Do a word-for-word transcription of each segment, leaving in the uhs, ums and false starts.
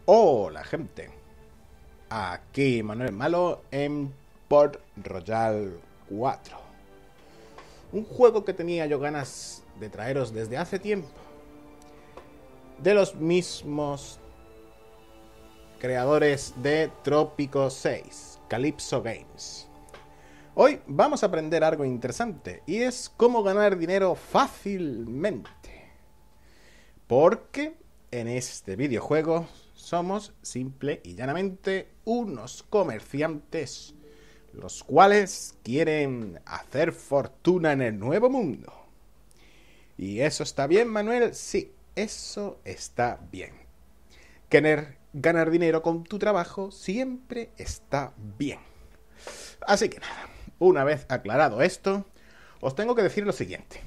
Hola gente, aquí Manuel Malo en Port Royal cuatro. Un juego que tenía yo ganas de traeros desde hace tiempo. De los mismos creadores de Trópico seis, Calypso Games. Hoy vamos a aprender algo interesante y es cómo ganar dinero fácilmente. Porque en este videojuego somos simple y llanamente unos comerciantes, los cuales quieren hacer fortuna en el nuevo mundo. ¿Y eso está bien, Manuel? Sí, eso está bien. Querer ganar dinero con tu trabajo siempre está bien. Así que nada, una vez aclarado esto, os tengo que decir lo siguiente.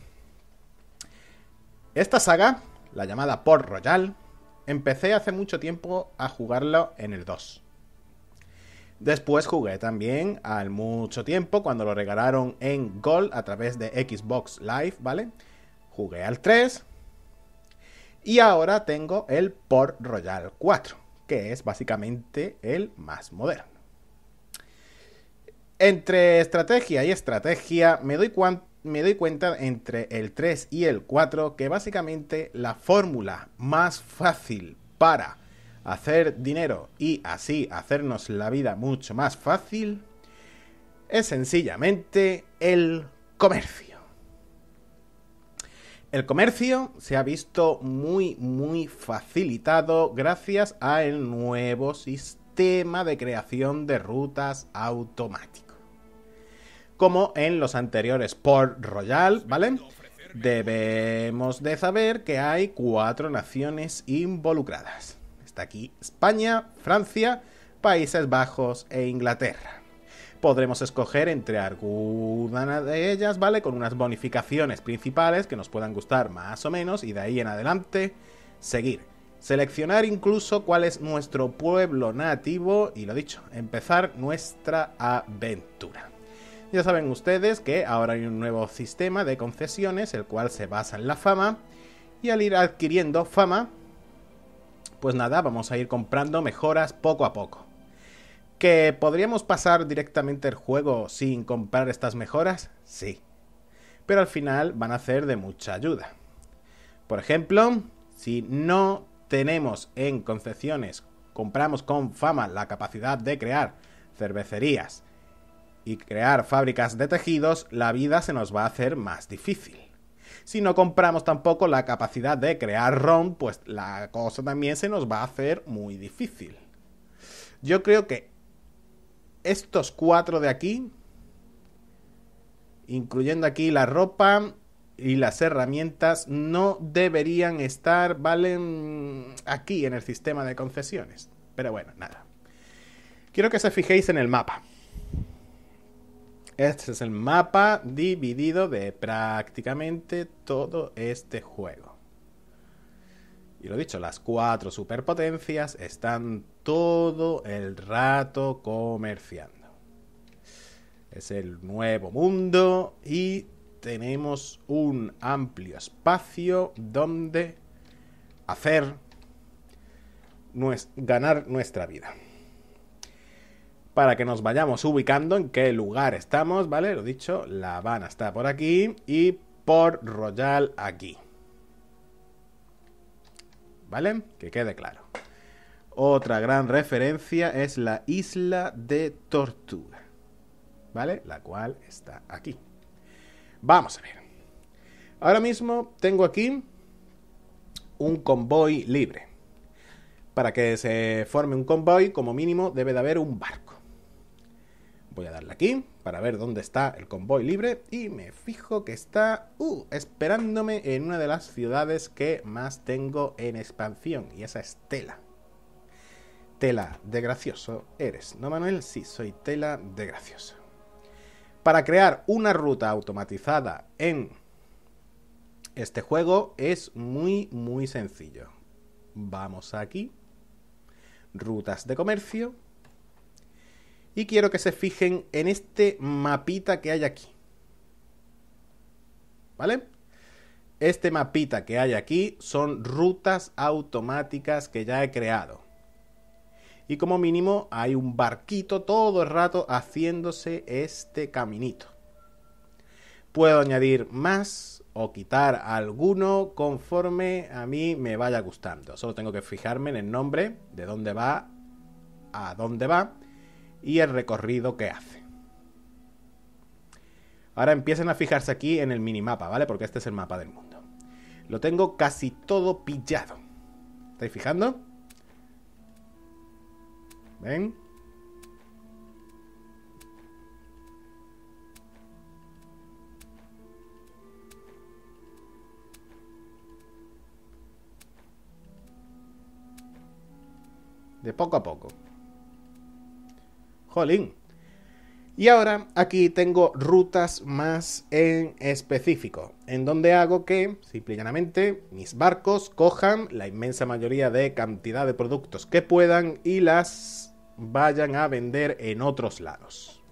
Esta saga, la llamada Port Royal, empecé hace mucho tiempo a jugarlo en el dos. Después jugué también al mucho tiempo cuando lo regalaron en Gold a través de Xbox Live, ¿vale? Jugué al tres. Y ahora tengo el Port Royal cuatro, que es básicamente el más moderno. Entre estrategia y estrategia me doy, me doy cuenta entre el tres y el cuatro que básicamente la fórmula más fácil para hacer dinero y así hacernos la vida mucho más fácil es sencillamente el comercio. El comercio se ha visto muy muy facilitado gracias al nuevo sistema de creación de rutas automático. Como en los anteriores Port Royal, ¿vale? Debemos de saber que hay cuatro naciones involucradas. Está aquí España, Francia, Países Bajos e Inglaterra. Podremos escoger entre alguna de ellas, ¿vale? Con unas bonificaciones principales que nos puedan gustar más o menos y de ahí en adelante seguir. Seleccionar incluso cuál es nuestro pueblo nativo y lo dicho, empezar nuestra aventura. Ya saben ustedes que ahora hay un nuevo sistema de concesiones, el cual se basa en la fama, y al ir adquiriendo fama, pues nada, vamos a ir comprando mejoras poco a poco. ¿Que podríamos pasar directamente el juego sin comprar estas mejoras? Sí, pero al final van a ser de mucha ayuda. Por ejemplo, si no tenemos en concesiones, compramos con fama la capacidad de crear cervecerías y crear fábricas de tejidos, la vida se nos va a hacer más difícil. Si no compramos tampoco la capacidad de crear ron, pues la cosa también se nos va a hacer muy difícil. Yo creo que estos cuatro de aquí, incluyendo aquí la ropa y las herramientas, no deberían estar, ¿vale? Aquí en el sistema de concesiones. Pero bueno, nada. Quiero que se fijéis en el mapa. Este es el mapa dividido de prácticamente todo este juego. Y lo dicho, las cuatro superpotencias están todo el rato comerciando. Es el nuevo mundo y tenemos un amplio espacio donde hacer, ganar nuestra vida. Para que nos vayamos ubicando en qué lugar estamos, ¿vale? Lo dicho, La Habana está por aquí y Port Royal aquí. ¿Vale? Que quede claro. Otra gran referencia es la isla de Tortuga, ¿vale? La cual está aquí. Vamos a ver. Ahora mismo tengo aquí un convoy libre. Para que se forme un convoy, como mínimo, debe de haber un barco. Voy a darle aquí para ver dónde está el convoy libre y me fijo que está uh, esperándome en una de las ciudades que más tengo en expansión y esa es Tela. Tela de gracioso eres, ¿no, Manuel? Sí, soy Tela de gracioso. Para crear una ruta automatizada en este juego es muy muy sencillo. Vamos aquí, rutas de comercio. Y quiero que se fijen en este mapita que hay aquí. ¿Vale? Este mapita que hay aquí son rutas automáticas que ya he creado. Y como mínimo hay un barquito todo el rato haciéndose este caminito. Puedo añadir más o quitar alguno conforme a mí me vaya gustando. Solo tengo que fijarme en el nombre, de dónde va, a dónde va y el recorrido que hace. Ahora empiecen a fijarse aquí en el minimapa, ¿vale? Porque este es el mapa del mundo. Lo tengo casi todo pillado. ¿Estáis fijando? ¿Ven? De poco a poco. Jolín. Y ahora aquí tengo rutas más en específico, en donde hago que, simple y llanamente, mis barcos cojan la inmensa mayoría de cantidad de productos que puedan y las vayan a vender en otros lados.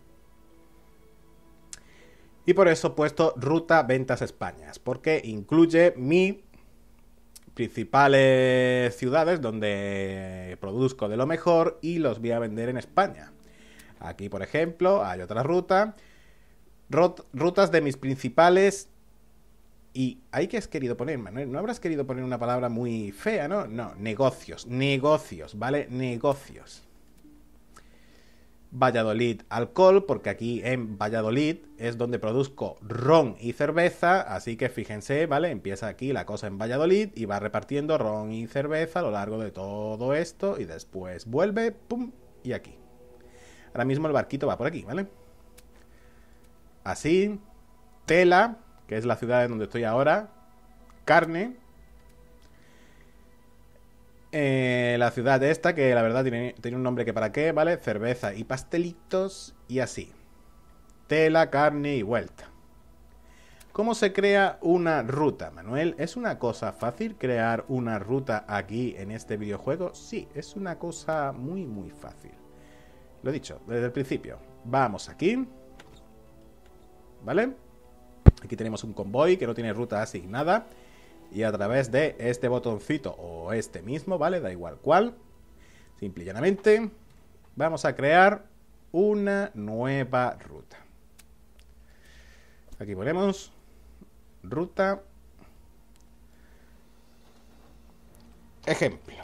Y por eso he puesto Ruta Ventas España, porque incluye mis principales ciudades donde produzco de lo mejor y los voy a vender en España. Aquí, por ejemplo, hay otra ruta. Rut, rutas de mis principales... Y ahí que has querido poner, Manuel. No habrás querido poner una palabra muy fea, ¿no? No, negocios. Negocios, ¿vale? Negocios. Valladolid, alcohol, porque aquí en Valladolid es donde produzco ron y cerveza. Así que fíjense, ¿vale? Empieza aquí la cosa en Valladolid y va repartiendo ron y cerveza a lo largo de todo esto. Y después vuelve, pum, y aquí. Ahora mismo el barquito va por aquí, ¿vale? Así. Tela, que es la ciudad en donde estoy ahora. Carne. Eh, la ciudad esta, que la verdad tiene, tiene un nombre que para qué, ¿vale? Cerveza y pastelitos y así. Tela, carne y vuelta. ¿Cómo se crea una ruta, Manuel? ¿Es una cosa fácil crear una ruta aquí en este videojuego? Sí, es una cosa muy, muy fácil. Lo he dicho desde el principio. Vamos aquí. ¿Vale? Aquí tenemos un convoy que no tiene ruta asignada. Y a través de este botoncito o este mismo, ¿vale? Da igual cuál. Simple y llanamente vamos a crear una nueva ruta. Aquí ponemos ruta. Ejemplo.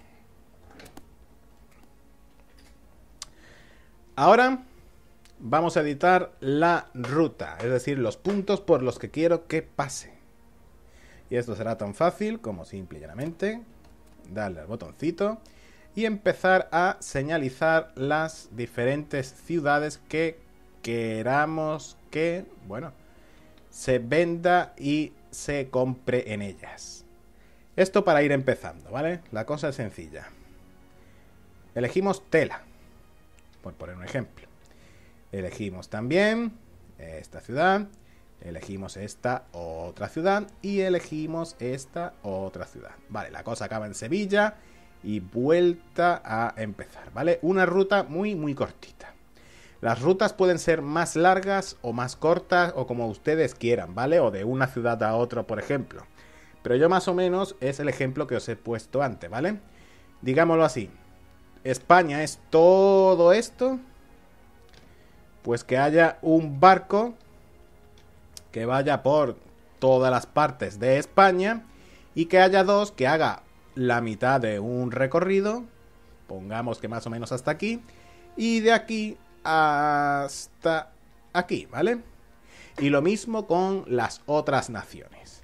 Ahora vamos a editar la ruta, es decir, los puntos por los que quiero que pase. Y esto será tan fácil como simple y llanamente darle al botoncito y empezar a señalizar las diferentes ciudades que queramos que, bueno, se venda y se compre en ellas. Esto para ir empezando, ¿vale? La cosa es sencilla. Elegimos tela, por poner un ejemplo. Elegimos también esta ciudad, elegimos esta otra ciudad y elegimos esta otra ciudad. Vale, la cosa acaba en Sevilla y vuelta a empezar, ¿vale? Una ruta muy, muy cortita. Las rutas pueden ser más largas o más cortas o como ustedes quieran, ¿vale? O de una ciudad a otra, por ejemplo. Pero yo más o menos es el ejemplo que os he puesto antes, ¿vale? Digámoslo así. España es todo esto, pues que haya un barco que vaya por todas las partes de España y que haya dos que haga la mitad de un recorrido, pongamos que más o menos hasta aquí, y de aquí hasta aquí, ¿vale? Y lo mismo con las otras naciones.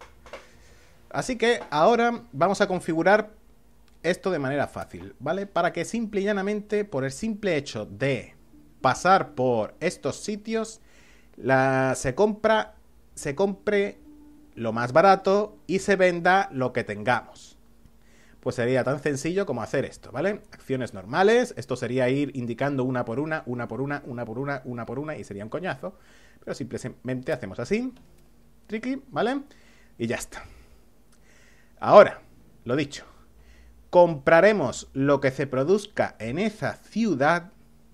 Así que ahora vamos a configurar esto de manera fácil, ¿vale? Para que simple y llanamente, por el simple hecho de pasar por estos sitios, la, se compra, se compre lo más barato y se venda lo que tengamos. Pues sería tan sencillo como hacer esto, ¿vale? Acciones normales, esto sería ir indicando una por una, una por una, una por una, una por una y sería un coñazo. Pero simplemente hacemos así, tricky, ¿vale? Y ya está. Ahora, lo dicho. Compraremos lo que se produzca en esa ciudad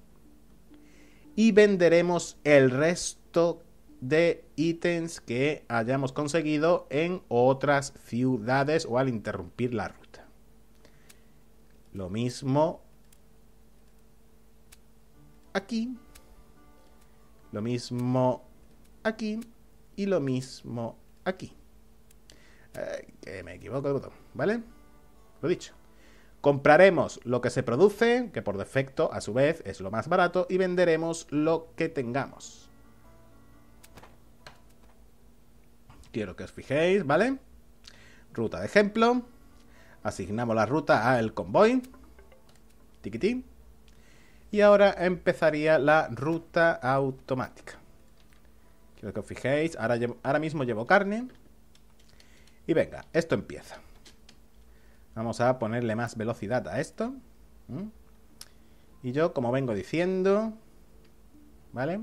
y venderemos el resto de ítems que hayamos conseguido en otras ciudades o al interrumpir la ruta. Lo mismo aquí, lo mismo aquí y lo mismo aquí. Eh, que me equivoco de botón, ¿vale? Lo dicho. Compraremos lo que se produce, que por defecto, a su vez, es lo más barato, y venderemos lo que tengamos. Quiero que os fijéis, ¿vale? Ruta de ejemplo. Asignamos la ruta al convoy. Tiquitín. Y ahora empezaría la ruta automática. Quiero que os fijéis. Ahora, llevo, ahora mismo llevo carne. Y venga, esto empieza. Vamos a ponerle más velocidad a esto. ¿Mm? Y yo, como vengo diciendo, ¿vale?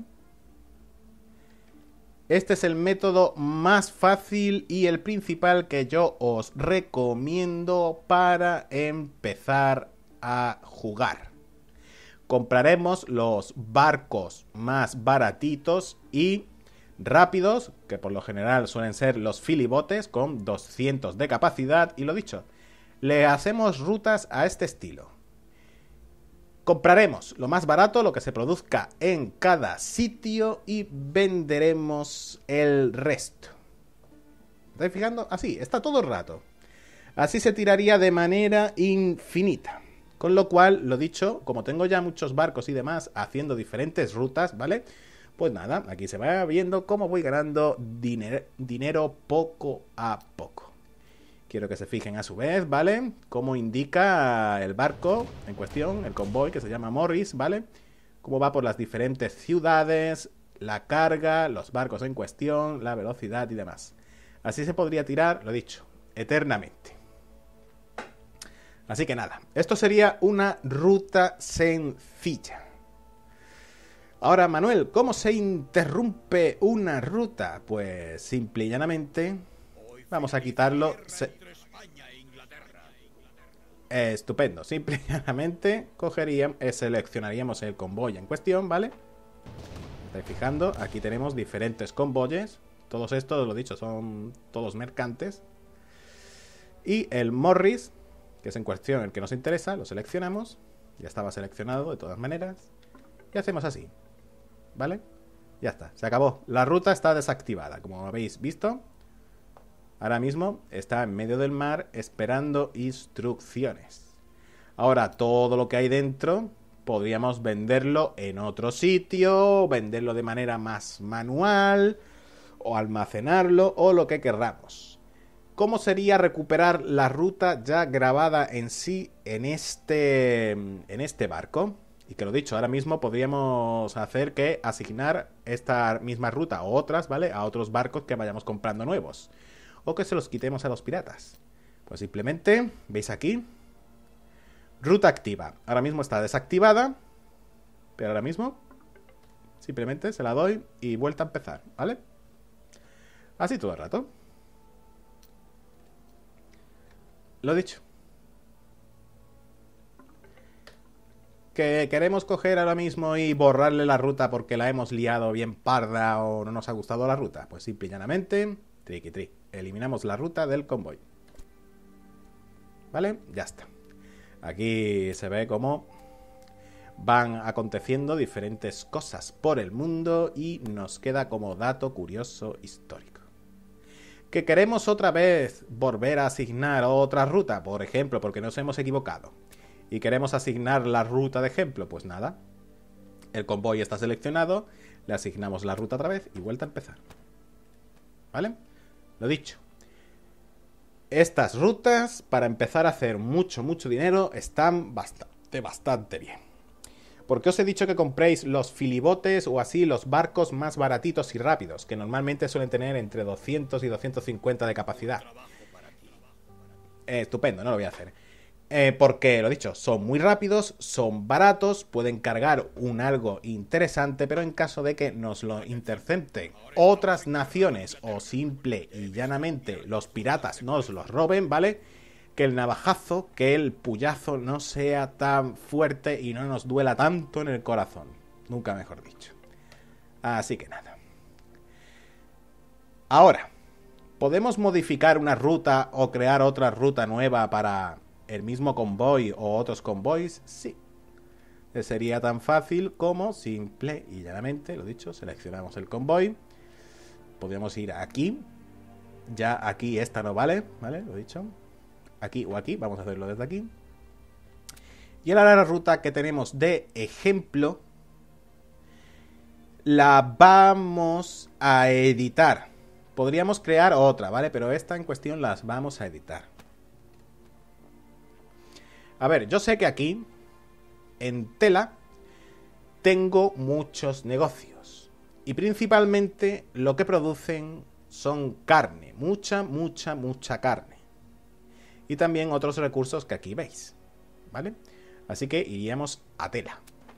Este es el método más fácil y el principal que yo os recomiendo para empezar a jugar. Compraremos los barcos más baratitos y rápidos, que por lo general suelen ser los filibotes con doscientos de capacidad, y lo dicho, le hacemos rutas a este estilo. Compraremos lo más barato, lo que se produzca en cada sitio, y venderemos el resto. ¿Estáis fijando? Así, está todo el rato. Así se tiraría de manera infinita. Con lo cual, lo dicho, como tengo ya muchos barcos y demás haciendo diferentes rutas, ¿vale? Pues nada, aquí se va viendo cómo voy ganando dinero, dinero poco a poco. Quiero que se fijen a su vez, ¿vale? Cómo indica el barco en cuestión, el convoy que se llama Morris, ¿vale? Cómo va por las diferentes ciudades, la carga, los barcos en cuestión, la velocidad y demás. Así se podría tirar, lo dicho, eternamente. Así que nada, esto sería una ruta sencilla. Ahora, Manuel, ¿cómo se interrumpe una ruta? Pues simple y llanamente vamos a quitarlo. Se... Eh, estupendo. Simple y llanamente cogeríamos, eh, seleccionaríamos el convoy en cuestión, ¿vale? ¿Estáis fijando? Aquí tenemos diferentes convoyes. Todos estos, lo dicho, son todos mercantes. Y el Morris, que es en cuestión el que nos interesa, lo seleccionamos. Ya estaba seleccionado de todas maneras. Y hacemos así, ¿vale? Ya está, se acabó. La ruta está desactivada, como habéis visto. Ahora mismo está en medio del mar esperando instrucciones. Ahora todo lo que hay dentro podríamos venderlo en otro sitio, venderlo de manera más manual, o almacenarlo, o lo que querramos. ¿Cómo sería recuperar la ruta ya grabada en sí en este, en este barco? Y que lo dicho, ahora mismo podríamos hacer que asignar esta misma ruta o otras, ¿vale? A otros barcos que vayamos comprando nuevos. O que se los quitemos a los piratas. Pues simplemente, veis aquí, ruta activa. Ahora mismo está desactivada, pero ahora mismo simplemente se la doy y vuelta a empezar, ¿vale? Así todo el rato. Lo dicho. Que queremos coger ahora mismo y borrarle la ruta porque la hemos liado bien parda o no nos ha gustado la ruta. Pues simple y llanamente, triqui tri. Eliminamos la ruta del convoy. ¿Vale? Ya está. Aquí se ve cómo van aconteciendo diferentes cosas por el mundo y nos queda como dato curioso histórico. ¿Que queremos otra vez volver a asignar otra ruta? Por ejemplo, porque nos hemos equivocado. Y queremos asignar la ruta de ejemplo. Pues nada. El convoy está seleccionado. Le asignamos la ruta otra vez y vuelta a empezar. ¿Vale? Lo dicho, estas rutas para empezar a hacer mucho, mucho dinero están bastante, bastante bien. ¿Por qué os he dicho que compréis los filibotes o así los barcos más baratitos y rápidos? Que normalmente suelen tener entre doscientos y doscientos cincuenta de capacidad. Eh, estupendo, no lo voy a hacer. Eh, porque, lo dicho, son muy rápidos, son baratos, pueden cargar un algo interesante, pero en caso de que nos lo intercepten otras naciones o simple y llanamente los piratas nos los roben, ¿vale? Que el navajazo, que el puyazo no sea tan fuerte y no nos duela tanto en el corazón. Nunca mejor dicho. Así que nada. Ahora, ¿podemos modificar una ruta o crear otra ruta nueva para el mismo convoy o otros convoys? Sí. Eh, Sería tan fácil como, simple y llanamente, lo dicho, seleccionamos el convoy. Podríamos ir aquí. Ya aquí esta no vale, ¿vale? Lo dicho. Aquí o aquí, vamos a hacerlo desde aquí. Y ahora la ruta que tenemos de ejemplo la vamos a editar. Podríamos crear otra, ¿vale? Pero esta en cuestión las vamos a editar. A ver, yo sé que aquí, en tela, tengo muchos negocios. Y principalmente lo que producen son carne. Mucha, mucha, mucha carne. Y también otros recursos que aquí veis, ¿vale? Así que iríamos a tela.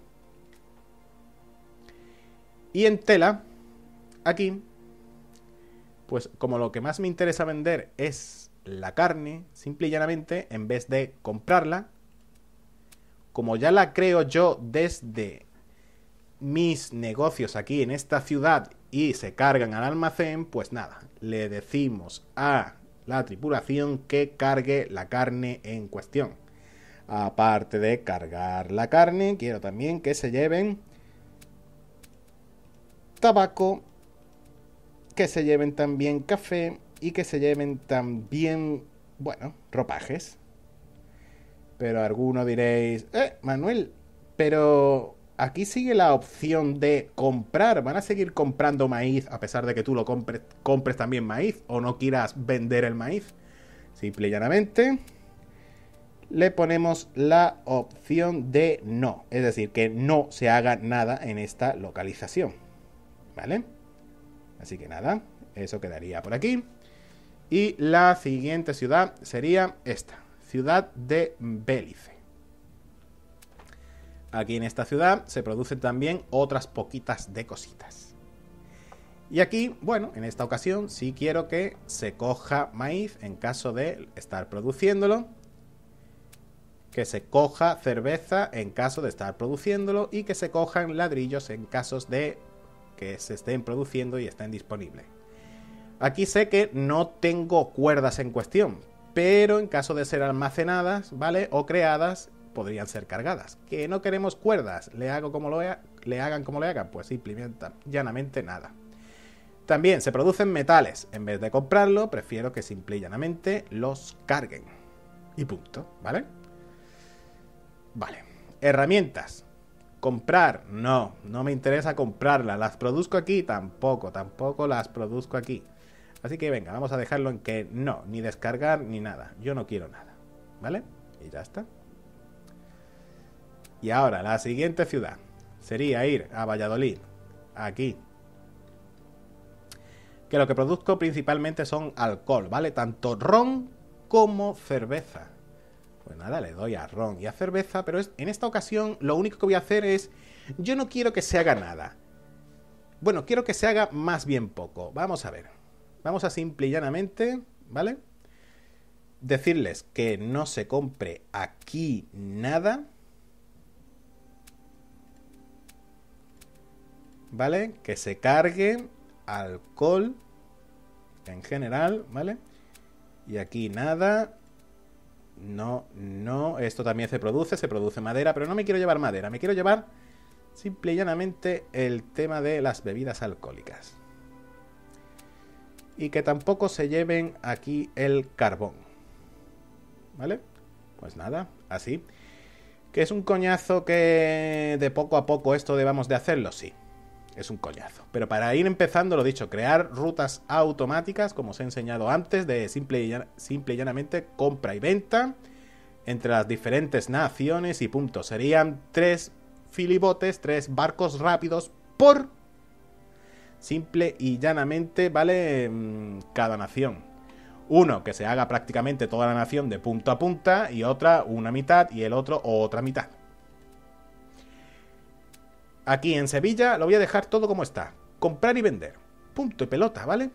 Y en tela, aquí, pues como lo que más me interesa vender es la carne, simple y llanamente, en vez de comprarla, como ya la creo yo desde mis negocios aquí en esta ciudad y se cargan al almacén, pues nada, le decimos a la tripulación que cargue la carne en cuestión. Aparte de cargar la carne, quiero también que se lleven tabaco, que se lleven también café y que se lleven también, bueno, ropajes. Pero alguno diréis, eh, Manuel, pero aquí sigue la opción de comprar. ¿Van a seguir comprando maíz a pesar de que tú lo compres, compres también maíz o no quieras vender el maíz? Simple y llanamente le ponemos la opción de no. Es decir, que no se haga nada en esta localización. ¿Vale? Así que nada, eso quedaría por aquí. Y la siguiente ciudad sería esta. Ciudad de Bélice. Aquí en esta ciudad se producen también otras poquitas de cositas. Y aquí, bueno, en esta ocasión sí quiero que se coja maíz en caso de estar produciéndolo. Que se coja cerveza en caso de estar produciéndolo. Y que se cojan ladrillos en casos de que se estén produciendo y estén disponibles. Aquí sé que no tengo cuerdas en cuestión, pero en caso de ser almacenadas, ¿vale? O creadas, podrían ser cargadas. Que no queremos cuerdas, le hago como lo ha, le hagan como le hagan, pues simplemente, llanamente nada. También se producen metales. En vez de comprarlo, prefiero que simple y llanamente los carguen. Y punto, ¿vale? Vale. Herramientas. Comprar, no, no me interesa comprarlas. Las produzco aquí, tampoco, tampoco las produzco aquí. Así que venga, vamos a dejarlo en que no, ni descargar ni nada. Yo no quiero nada, ¿vale? Y ya está. Y ahora, la siguiente ciudad sería ir a Valladolid, aquí. Que lo que produzco principalmente son alcohol, ¿vale? Tanto ron como cerveza. Pues nada, le doy a ron y a cerveza, pero es, en esta ocasión lo único que voy a hacer es... Yo no quiero que se haga nada. Bueno, quiero que se haga más bien poco. Vamos a ver. Vamos a simple y llanamente, ¿vale? Decirles que no se compre aquí nada. ¿Vale? Que se cargue alcohol en general, ¿vale? Y aquí nada... No, no, esto también se produce, se produce madera, pero no me quiero llevar madera, me quiero llevar simple y llanamente el tema de las bebidas alcohólicas. Y que tampoco se lleven aquí el carbón. ¿Vale? Pues nada, así. ¿Que es un coñazo que de poco a poco esto debamos de hacerlo? Sí, es un coñazo. Pero para ir empezando, lo dicho, crear rutas automáticas, como os he enseñado antes, de simple y, simple y llanamente compra y venta entre las diferentes naciones y puntos. Serían tres filibotes, tres barcos rápidos por simple y llanamente, ¿vale? Cada nación. Uno que se haga prácticamente toda la nación de punta a punta y otra una mitad y el otro otra mitad. Aquí en Sevilla lo voy a dejar todo como está. Comprar y vender. Punto y pelota, ¿vale?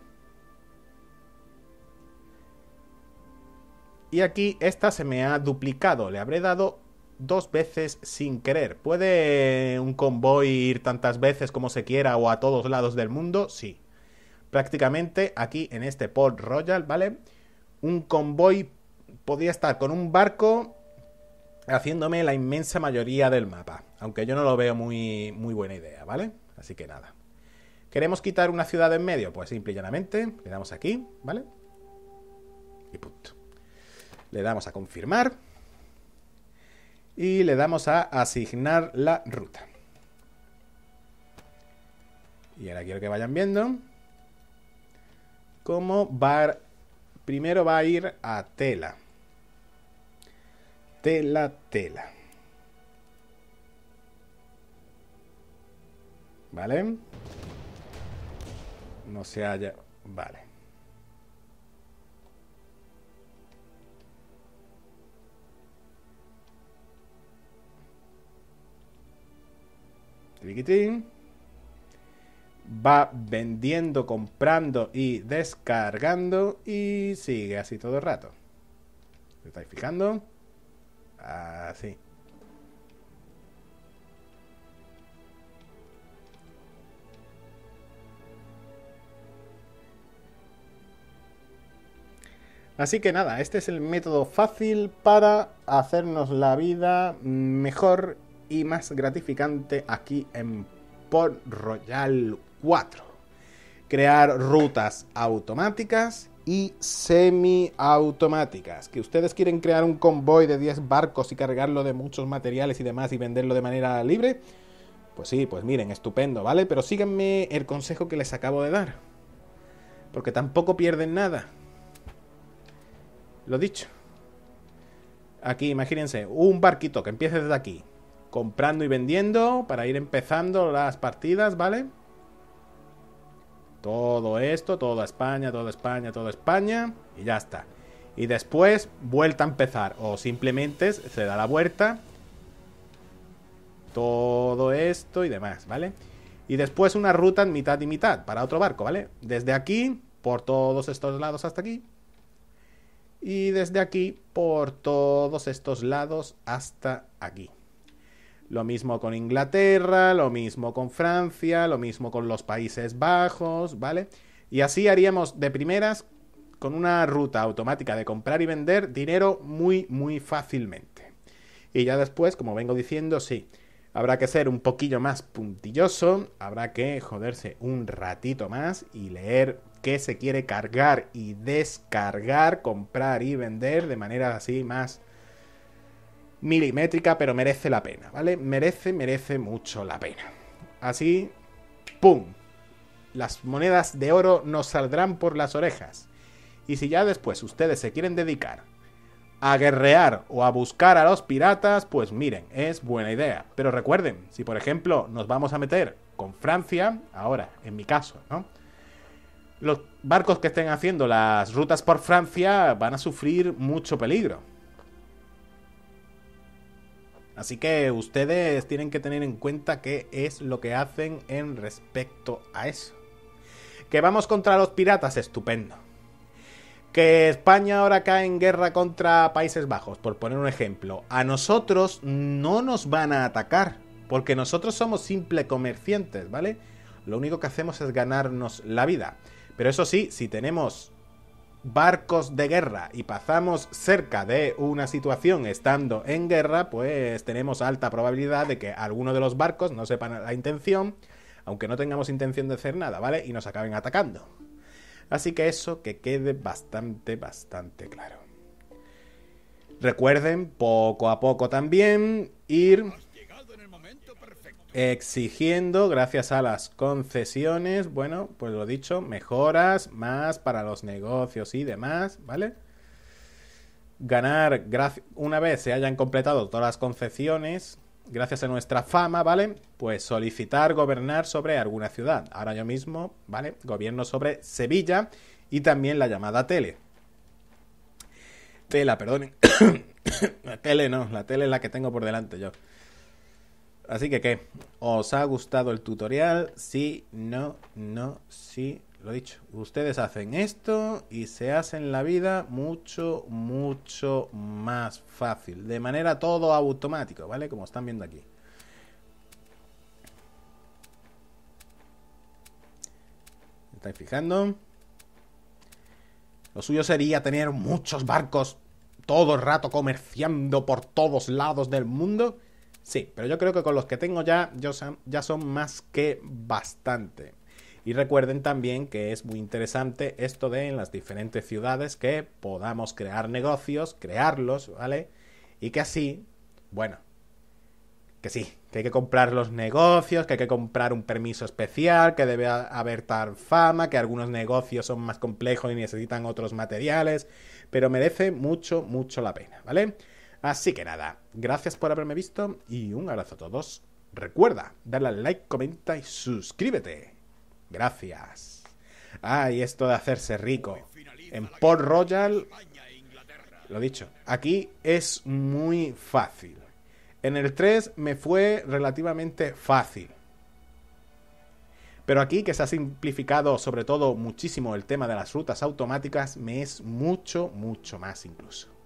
Y aquí esta se me ha duplicado. Le habré dado dos veces sin querer. ¿Puede un convoy ir tantas veces como se quiera o a todos lados del mundo? Sí. Prácticamente aquí en este Port Royal, ¿vale? Un convoy podría estar con un barco haciéndome la inmensa mayoría del mapa. Aunque yo no lo veo muy, muy buena idea, ¿vale? Así que nada. ¿Queremos quitar una ciudad en medio? Pues simple y llanamente le damos aquí, ¿vale? Y punto. Le damos a confirmar. Y le damos a asignar la ruta. Y ahora quiero que vayan viendo cómo va. Primero va a ir a tela. Tela, tela. ¿Vale? No se haya... Vale. Triquitín. Va vendiendo, comprando y descargando. Y sigue así todo el rato. ¿Se estáis fijando? Así. Así que nada, este es el método fácil para hacernos la vida mejor y más gratificante aquí en Port Royal cuatro. Crear rutas automáticas y semiautomáticas. Que ustedes quieren crear un convoy de diez barcos y cargarlo de muchos materiales y demás y venderlo de manera libre. Pues sí, pues miren, estupendo, ¿vale? Pero síganme el consejo que les acabo de dar. Porque tampoco pierden nada. Lo dicho. Aquí, imagínense, un barquito que empiece desde aquí. Comprando y vendiendo para ir empezando las partidas, ¿vale? Todo esto, toda España, toda España, toda España. Y ya está. Y después, vuelta a empezar. O simplemente se da la vuelta. Todo esto y demás, ¿vale? Y después una ruta en mitad y mitad para otro barco, ¿vale? Desde aquí, por todos estos lados hasta aquí. Y desde aquí, por todos estos lados hasta aquí. Lo mismo con Inglaterra, lo mismo con Francia, lo mismo con los Países Bajos, ¿vale? Y así haríamos de primeras, con una ruta automática de comprar y vender, dinero muy, muy fácilmente. Y ya después, como vengo diciendo, sí, habrá que ser un poquillo más puntilloso, habrá que joderse un ratito más y leer qué se quiere cargar y descargar, comprar y vender de manera así más milimétrica, pero merece la pena, ¿vale? Merece, merece mucho la pena. Así, ¡pum! Las monedas de oro nos saldrán por las orejas. Y si ya después ustedes se quieren dedicar a guerrear o a buscar a los piratas, pues miren, es buena idea. Pero recuerden, si por ejemplo nos vamos a meter con Francia, ahora, en mi caso, ¿no? Los barcos que estén haciendo las rutas por Francia van a sufrir mucho peligro. Así que ustedes tienen que tener en cuenta qué es lo que hacen en respecto a eso. Que vamos contra los piratas, estupendo. Que España ahora cae en guerra contra Países Bajos, por poner un ejemplo. A nosotros no nos van a atacar, porque nosotros somos simples comerciantes, ¿vale? Lo único que hacemos es ganarnos la vida. Pero eso sí, si tenemos barcos de guerra y pasamos cerca de una situación estando en guerra, pues tenemos alta probabilidad de que alguno de los barcos no sepan la intención, aunque no tengamos intención de hacer nada, ¿vale? Y nos acaben atacando. Así que eso que quede bastante, bastante claro. Recuerden, poco a poco también, ir exigiendo, gracias a las concesiones, bueno, pues lo dicho, mejoras más para los negocios y demás, ¿vale? Ganar, una vez se hayan completado todas las concesiones, gracias a nuestra fama, ¿vale? Pues solicitar gobernar sobre alguna ciudad. Ahora yo mismo, ¿vale? Gobierno sobre Sevilla y también la llamada tele. Tela, perdonen. La tele no, la tele es la que tengo por delante yo. Así que, ¿qué? ¿Os ha gustado el tutorial? Sí, no, no, sí. Lo dicho, ustedes hacen esto y se hacen la vida mucho, mucho más fácil. De manera todo automático, ¿vale? Como están viendo aquí. ¿Me estáis fijando? Lo suyo sería tener muchos barcos todo el rato comerciando por todos lados del mundo. Sí, pero yo creo que con los que tengo ya, yo, ya son más que bastante. Y recuerden también que es muy interesante esto de en las diferentes ciudades que podamos crear negocios, crearlos, ¿vale? Y que así, bueno, que sí, que hay que comprar los negocios, que hay que comprar un permiso especial, que debe haber tal fama, que algunos negocios son más complejos y necesitan otros materiales, pero merece mucho, mucho la pena, ¿vale? Así que nada, gracias por haberme visto y un abrazo a todos. Recuerda, darle al like, comenta y suscríbete. Gracias. Ah, y esto de hacerse rico. En Port Royal, lo dicho, aquí es muy fácil. En el tres me fue relativamente fácil. Pero aquí, que se ha simplificado sobre todo muchísimo el tema de las rutas automáticas, me es mucho, mucho más incluso.